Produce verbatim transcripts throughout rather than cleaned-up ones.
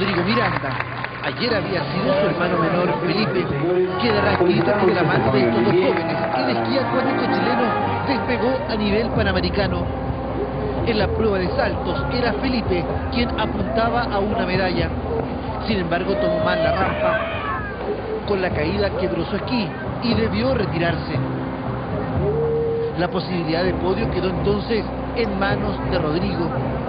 Rodrigo Miranda. Ayer había sido su hermano menor, Felipe, quedará escrito entre la mano de estos dos jóvenes que el esquí acuático chileno despegó a nivel panamericano. En la prueba de saltos era Felipe quien apuntaba a una medalla. Sin embargo, tomó mal la rampa. Con la caída quebró su esquí y debió retirarse. La posibilidad de podio quedó entonces en manos de Rodrigo.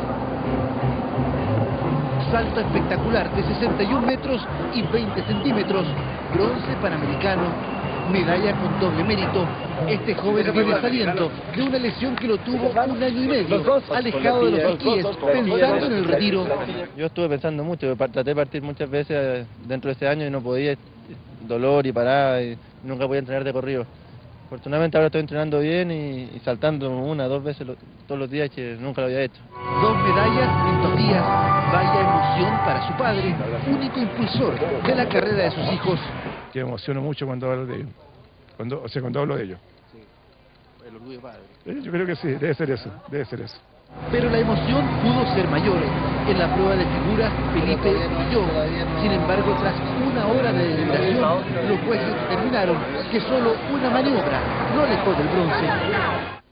Salto espectacular de sesenta y un metros y veinte centímetros, bronce panamericano, medalla con doble mérito. Este joven vive saliendo de una lesión que lo tuvo un año y medio, alejado de los esquíes, pensando en el retiro. Yo estuve pensando mucho, traté de partir muchas veces dentro de este año y no podía, dolor y parada, y nunca podía entrenar de corrido. Afortunadamente ahora estoy entrenando bien y, y saltando una, dos veces lo, todos los días, que nunca lo había hecho. Dos medallas en dos días, vaya emoción para su padre, único impulsor de la carrera de sus hijos. Que me emociono mucho cuando hablo de ellos, cuando, o sea, cuando hablo de ellos. Sí, el orgullo padre. Yo creo que sí, debe ser eso, debe ser eso. Pero la emoción pudo ser mayor. En la prueba de figuras, Felipe brilló. Sin embargo, tras una hora de deliberación, los jueces determinaron que solo una maniobra no alejó del bronce.